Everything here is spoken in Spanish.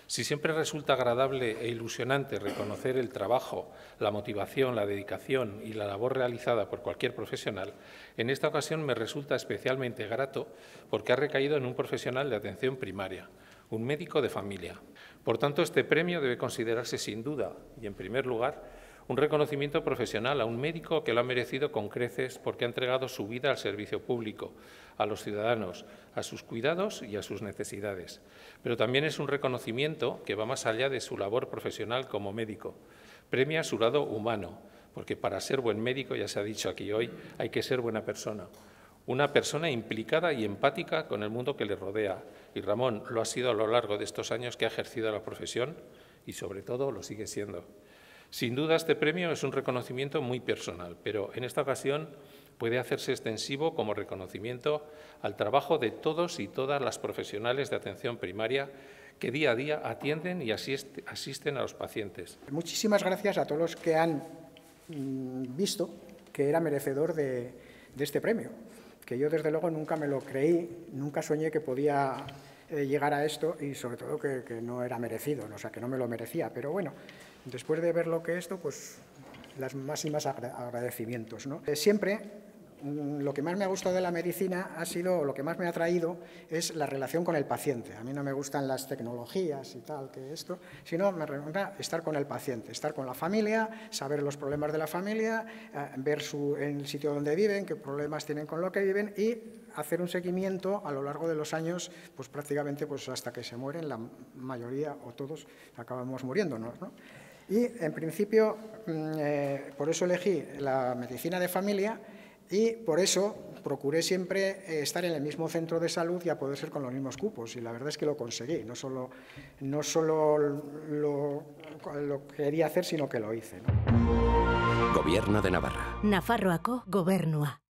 Si siempre resulta agradable e ilusionante reconocer el trabajo, la motivación, la dedicación y la labor realizada por cualquier profesional, en esta ocasión me resulta especialmente grato porque ha recaído en un profesional de atención primaria, un médico de familia. Por tanto, este premio debe considerarse sin duda y, en primer lugar, un reconocimiento profesional a un médico que lo ha merecido con creces porque ha entregado su vida al servicio público, a los ciudadanos, a sus cuidados y a sus necesidades. Pero también es un reconocimiento que va más allá de su labor profesional como médico. Premia su lado humano, porque para ser buen médico, ya se ha dicho aquí hoy, hay que ser buena persona. Una persona implicada y empática con el mundo que le rodea. Y Ramón lo ha sido a lo largo de estos años que ha ejercido la profesión y, sobre todo, lo sigue siendo. Sin duda, este premio es un reconocimiento muy personal, pero en esta ocasión puede hacerse extensivo como reconocimiento al trabajo de todos y todas las profesionales de atención primaria que día a día atienden y asisten a los pacientes. Muchísimas gracias a todos los que han visto que era merecedor de este premio, que yo desde luego nunca me lo creí, nunca soñé que podía llegar a esto y sobre todo que no era merecido, o sea, que no me lo merecía. Pero bueno, después de ver lo que esto, pues las máximas agradecimientos, ¿no? Siempre lo que más me ha gustado de la medicina ha sido, lo que más me ha atraído es la relación con el paciente. A mí no me gustan las tecnologías y tal, que esto, sino me gusta estar con el paciente, estar con la familia, saber los problemas de la familia, ver en el sitio donde viven, qué problemas tienen con lo que viven y hacer un seguimiento a lo largo de los años, pues prácticamente pues hasta que se mueren, la mayoría o todos acabamos muriéndonos, ¿no? Y en principio, por eso elegí la medicina de familia y por eso procuré siempre estar en el mismo centro de salud y a poder ser con los mismos cupos. Y la verdad es que lo conseguí. No solo lo quería hacer, sino que lo hice, ¿no? Gobierno de Navarra. Nafarroako Gobernua.